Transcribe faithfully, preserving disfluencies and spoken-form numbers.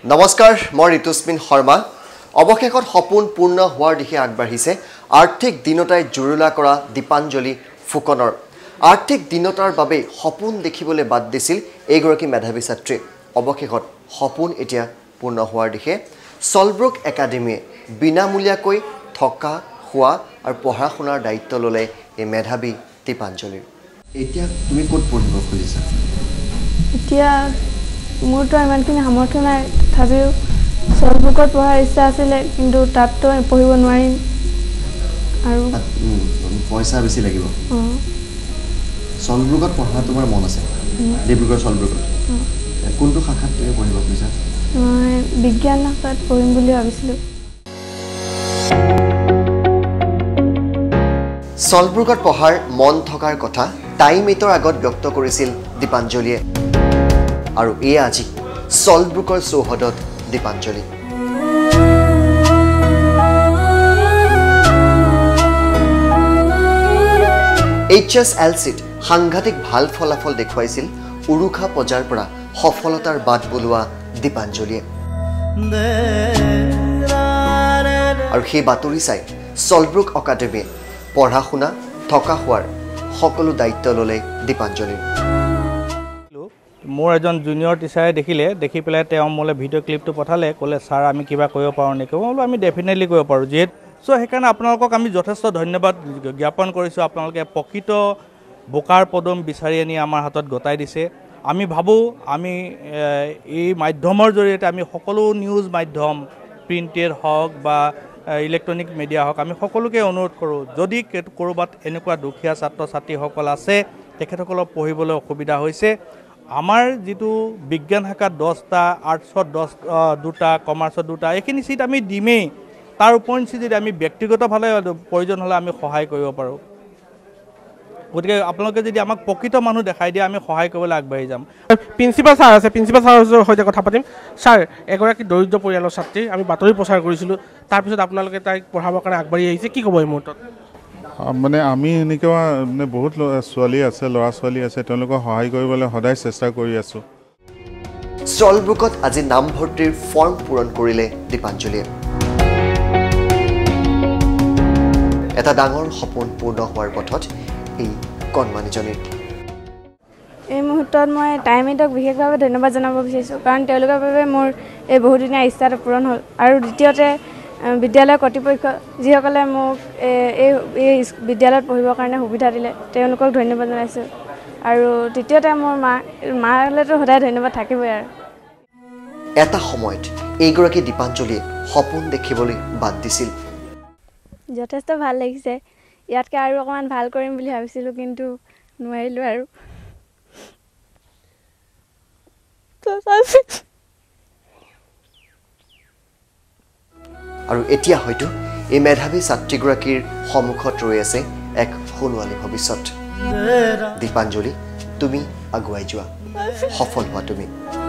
নমস্কাৰ মই ঋতুস্মিন শৰ্মা অৱশেষত সপোন পূৰ্ণ হোৱাৰ দিশে আগবাঢ়িছে আৰ্থিক দিনতাই জুৰুলা কৰা দীপাঞ্জলি ফুকনৰ আৰ্থিক দিনতাৰ বাবে সপোন দেখিবলৈ বাদ দিছিল এইগৰাকী মেধাৱী ছাত্ৰী অৱশেষত সপোন এতিয়া পূৰ্ণ হোৱাৰ দিশে সলব্ৰুক একাডেমীয়ে বিনামূলীয়াকৈ থকা খোৱা আৰু পঢ়া শুনাৰ দায়িত্ব ললে এই মেধাৱী দীপাঞ্জলিৰ এতিয়া তুমি ক'ত পঢ়িব খুজিছা এতিয়া মোৰতো ইমানখিনি সামৰ্থ্য নাই তথাপিও সলব্ৰুকত পঢ়াৰ ইচ্ছা আছিলে কিন্তু তাততো পঢ়িব নোৱাৰিম আৰু পইচা বেছি লাগিব সলব্ৰুকত পঢ়া তোমাৰ মন আছে ডিব্ৰুগড় সলব্ৰুকত কোনটো শাখাত তুমি পঢ়িব খুজিছা মই বিজ্ঞান শাখাত পঢ়িম বুলি ভাবিছিলোঁ সলব্ৰুকত পঢ়াৰ মন থকাৰ কথা টাইমেটৰ আগত ব্যক্ত কৰিছিল দীপাঞ্জলিয়ে আৰু এই আজি সলব্ৰুকৰ চৌহদত দীপাঞ্জলি এইচ এছ এল চিত সাংঘাতিক ভাল ফলাফল দেখুৱাইছিল উৰুখা পজাৰ পৰা সফলতাৰ বাট বুলোৱা দীপাঞ্জলিয়ে আৰু সেই বাতৰি চাই সলব্ৰুক একাডেমীয়ে পঢ়া শুনা থকা হোৱাৰ সকলো দায়িত্ব ললে দীপাঞ্জলিৰ মোৰ এজন জুনিয়ৰ টিচাৰে দেখিলে দেখি পেলাই তেওঁ মোলে ভিডিঅ' ক্লিপটো পঠালে ক'লে ছাৰ আমি কিবা কৰিব পাৰোঁ নেকি মই বোলো আমি ডেফিনেটলি কৰিব পাৰোঁ যিহেতু চ' সেইকাৰণে আপোনালোকক আমি যথেষ্ট ধন্যবাদ জ্ঞাপন কৰিছোঁ আপোনালোকে প্ৰকৃত বোকাৰ পদুম বিচাৰি আনি আমাৰ হাতত গতাই দিছে আমি ভাবোঁ আমি এই মাধ্যমৰ জৰিয়তে আমি সকলো নিউজ মাধ্যম প্ৰিণ্টেড হওক বা ইলেক্ট্ৰনিক মিডিয়া হওক আমি সকলোকে অনুৰোধ কৰোঁ যদি ক'ৰবাত এনেকুৱা দুখীয়া ছাত্ৰ ছাত্ৰীসকল আছে তেখেতসকলক পঢ়িবলৈ অসুবিধা হৈছে আমাৰ যিটো বিজ্ঞান শাখাত দহটা আৰ্টছত দহ দুটা কমাৰ্চত দুটা এইখিনি চিট আমি দিমেই তাৰ উপৰিঞ্চি যদি আমি ব্যক্তিগতভাৱে প্ৰয়োজন হ'লে আমি সহায় কৰিব পাৰোঁ গতিকে আপোনালোকে যদি আমাক প্ৰকৃত মানুহ দেখাই দিয়ে আমি সহায় কৰিবলৈ আগবাঢ়ি যাম প্ৰিন্সিপাল ছাৰ আছে প্ৰিন্সিপাল ছাৰৰ সৈতে কথা পাতিম ছাৰ এগৰাকী দৰিদ্ৰ পৰিয়ালৰ ছাত্ৰী আমি বাতৰি প্ৰচাৰ কৰিছিলোঁ তাৰপিছত আপোনালোকে তাইক পঢ়াবৰ কাৰণে আগবাঢ়ি আহিছে কি ক'ব এই মুহূৰ্তত মানে আমি এনেকুৱা মানে বহুত ছোৱালী আছে ল'ৰা ছোৱালী আছে তেওঁলোকক সহায় কৰিবলৈ সদায় চেষ্টা কৰি আছোঁ সলব্ৰুকত আজি নামভৰ্তিৰ ফৰ্ম পূৰণ কৰিলে দীপাঞ্জলিয়ে এটা ডাঙৰ সপোন পূৰ্ণ হোৱাৰ পথত এই কণমানিজনীৰ এই মুহূৰ্তত মই টাইমেটক বিশেষভাৱে ধন্যবাদ জনাব বিচাৰিছোঁ কাৰণ তেওঁলোকৰ বাবে মোৰ এই বহুদিনীয়া ইচ্ছাটো পূৰণ হ'ল আৰু দ্বিতীয়তে বিদ্যালয়ৰ কৰ্তৃপক্ষ যিসকলে মোক এই এই বিদ্যালয়ত পঢ়িবৰ কাৰণে সুবিধা দিলে তেওঁলোকক ধন্যবাদ জনাইছোঁ আৰু তৃতীয়তে মোৰ মা মালেতো সদায় ধন্যবাদ থাকিবই আৰু এটা সময়ত এইগৰাকী দীপাঞ্জলিয়ে সপোন দেখিবলৈ বাদ দিছিল যথেষ্ট ভাল লাগিছে ইয়াতকৈ আৰু অকণমান ভাল কৰিম বুলি ভাবিছিলোঁ কিন্তু নোৱাৰিলোঁ আৰু আৰু এতিয়া হয়তো এই মেধাৱী ছাত্ৰীগৰাকীৰ সন্মুখত ৰৈ আছে এক সোণোৱালী ভৱিষ্যত দীপাঞ্জলি তুমি আগুৱাই যোৱা সফল হোৱা তুমি